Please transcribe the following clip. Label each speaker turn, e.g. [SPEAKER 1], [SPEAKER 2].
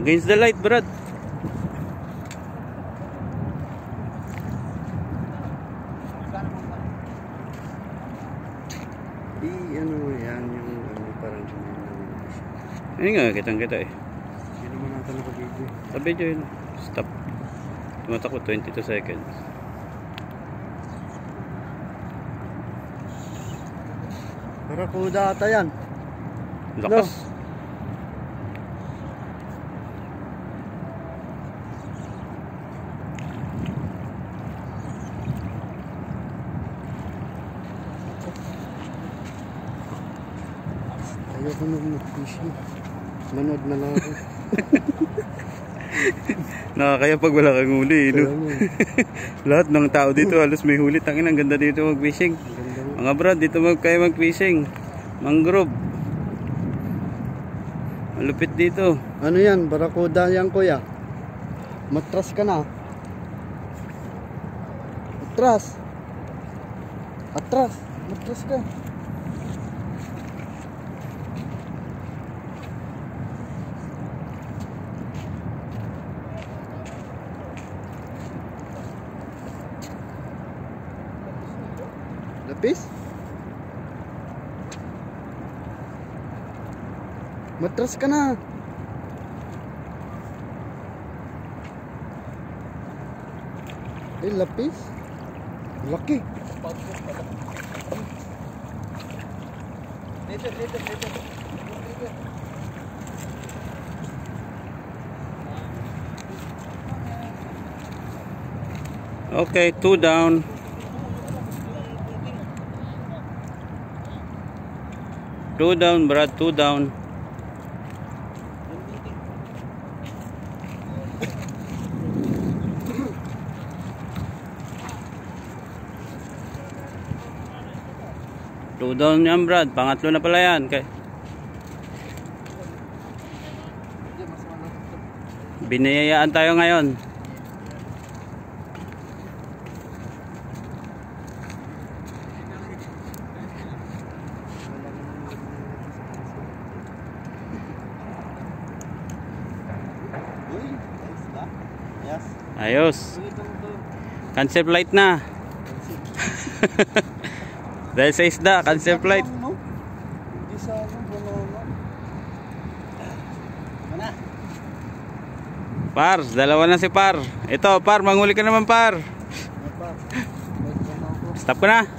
[SPEAKER 1] Against the light, Brad.
[SPEAKER 2] Ano yan, yung parang
[SPEAKER 1] ayun nga, kitang-kita eh.
[SPEAKER 2] hindi naman natin nakabidyo.
[SPEAKER 1] Sa video yun. Stop. Tumatakbo 22 seconds.
[SPEAKER 2] Barakuda ata yan.
[SPEAKER 1] Lakas.
[SPEAKER 2] No. Ayoko mag-fishing. Manood na lang ako.
[SPEAKER 1] Nakakaya pag wala kang huli, no? Lahat ng tao dito halos may huli. Tangin, ang ganda dito mag-fishing. Mga Brad, dito kayo mag-fishing. Mangrove. Malupit dito.
[SPEAKER 2] Ano yan? Barakuda yan, kuya. Matras ka na. Atras. Atras. Matras ka. Lapis? Matras ka na. Lapis? Laki. Dito.
[SPEAKER 1] Okay, 2 down. 2 down, Brad, 2 down. Two down yan, Brad. Pangatlo na pala yan. Binayayaan tayo ngayon. Ayos. Concept light na. Dahil sa isda, concept light. Par, dalawa na si Par. Ito, Par, manghuli ka naman, Par. Stop ko na.